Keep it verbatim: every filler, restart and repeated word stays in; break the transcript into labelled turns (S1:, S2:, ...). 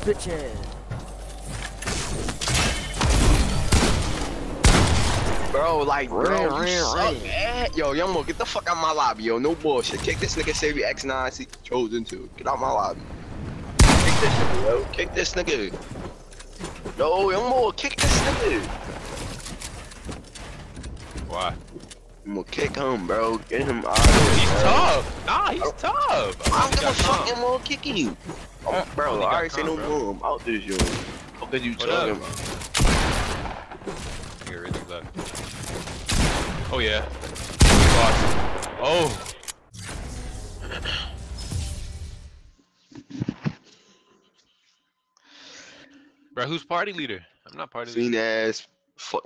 S1: bitches.
S2: Bro, like, bro,
S1: Ran,
S2: you
S1: ran,
S2: suck,
S1: ran.
S2: man. Yo, Youngmo, get the fuck out my lobby, yo. No bullshit. Kick this nigga, save your X nine, see, chosen to. Get out my lobby. Kick this nigga, yo. Kick this nigga. No, Youngmo, kick this nigga.
S3: Why?
S2: I'm gonna kick him, bro. Get him out of here.
S3: He's
S2: bro.
S3: tough. Nah, he's tough.
S2: I don't give a
S3: got
S2: fuck,
S3: calm.
S2: Youngmo, kicking you. Oh, bro,
S3: only
S2: I
S3: got
S2: already say no
S3: calm, bro.
S2: more. I'm out this, yo. Fuck is you
S3: What
S2: talking
S3: up?
S2: about?
S3: Nigga really left. Oh yeah. Oh. Bro, who's party leader? I'm not party leader.
S2: Seen ass. Fuck.